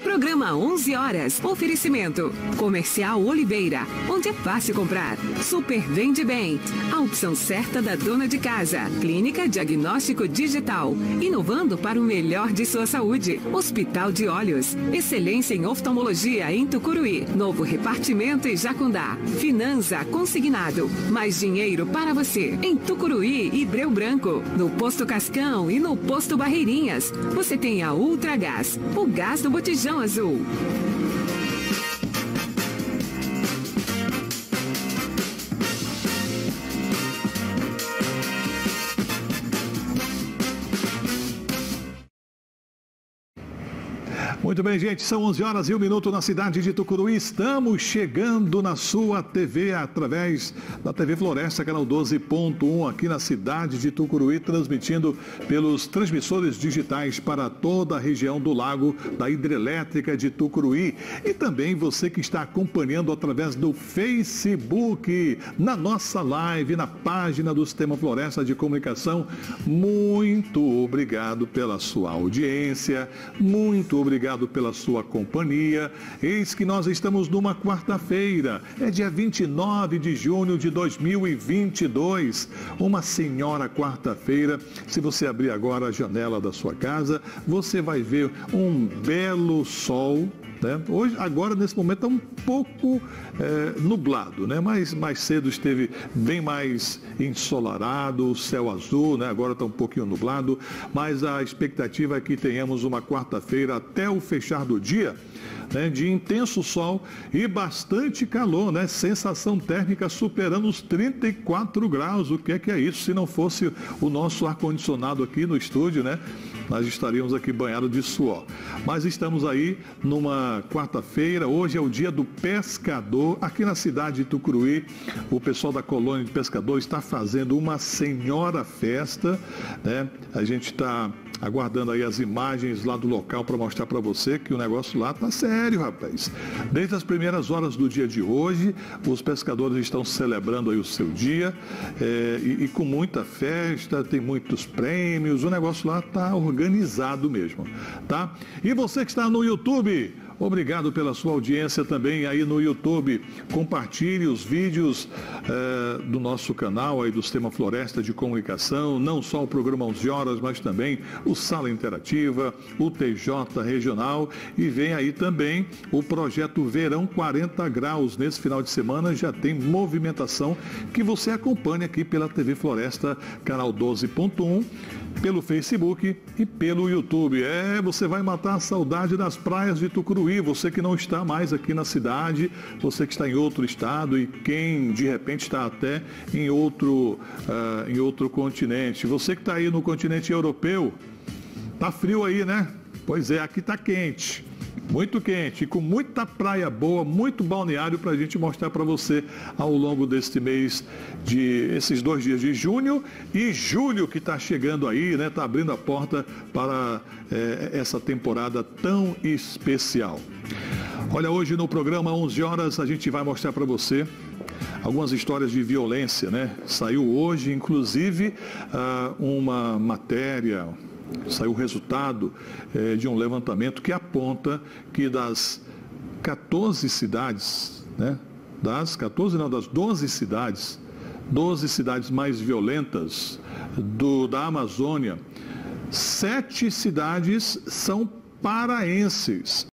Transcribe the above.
Programa 11 horas. Oferecimento. Comercial Oliveira, onde é fácil comprar. Super Vende Bem. A opção certa da dona de casa. Clínica Diagnóstico Digital. Inovando para o melhor de sua saúde. Hospital de Olhos. Excelência em oftalmologia em Tucuruí. Novo repartimento em Jacundá. Finança Consignado. Mais dinheiro para você em Tucuruí e Breu Branco. No Posto Cascão e no Posto Barreirinhas. Você tem a Ultragás, o gás do botijão azul. Muito bem, gente, são 11 horas e 1 minuto na cidade de Tucuruí. Estamos chegando na sua TV através da TV Floresta, canal 12.1, aqui na cidade de Tucuruí, transmitindo pelos transmissores digitais para toda a região do lago da hidrelétrica de Tucuruí. E também você que está acompanhando através do Facebook, na nossa live, na página do Sistema Floresta de Comunicação. Muito obrigado pela sua audiência, muito obrigado pela sua companhia. Eis que nós estamos numa quarta-feira, é dia 29 de junho de 2022, uma senhora quarta-feira. Se você abrir agora a janela da sua casa, você vai ver um belo sol, né? Hoje, agora, nesse momento, está um pouco nublado, né? Mas mais cedo esteve bem mais ensolarado, o céu azul, né? Agora está um pouquinho nublado, mas a expectativa é que tenhamos uma quarta-feira até o fechar do dia, né, de intenso sol e bastante calor, né? Sensação térmica superando os 34 graus. O que é isso? Se não fosse o nosso ar-condicionado aqui no estúdio, né? Nós estaríamos aqui banhados de suor. Mas estamos aí numa quarta-feira, hoje é o dia do pescador. Aqui na cidade de Tucuruí, o pessoal da colônia de pescadores está fazendo uma senhora festa, né? A gente está aguardando aí as imagens lá do local para mostrar para você que o negócio lá tá sério, rapaz. Desde as primeiras horas do dia de hoje, os pescadores estão celebrando aí o seu dia e com muita festa, tem muitos prêmios, o negócio lá tá organizado mesmo, tá? E você que está no YouTube, obrigado pela sua audiência também aí no YouTube. Compartilhe os vídeos do nosso canal aí do Sistema Floresta de Comunicação, não só o programa 11 horas, mas também o Sala Interativa, o TJ Regional, e vem aí também o projeto Verão 40 Graus. Nesse final de semana já tem movimentação que você acompanha aqui pela TV Floresta, canal 12.1, pelo Facebook e pelo YouTube. Você vai matar a saudade das praias de Tucuruí, você que não está mais aqui na cidade, você que está em outro estado e quem de repente está até em outro continente. Você que está aí no continente europeu, tá frio aí, né? Pois é, aqui tá quente. Muito quente e com muita praia boa, muito balneário para a gente mostrar para você ao longo deste mês, esses 2 dias de junho e julho que está chegando aí, né? Está abrindo a porta para essa temporada tão especial. Olha, hoje no programa 11 horas a gente vai mostrar para você algumas histórias de violência, né? Saiu hoje, inclusive, uma matéria. Saiu o resultado de um levantamento que aponta que das 14 cidades, né? Das 12 cidades mais violentas da Amazônia, 7 cidades são paraenses.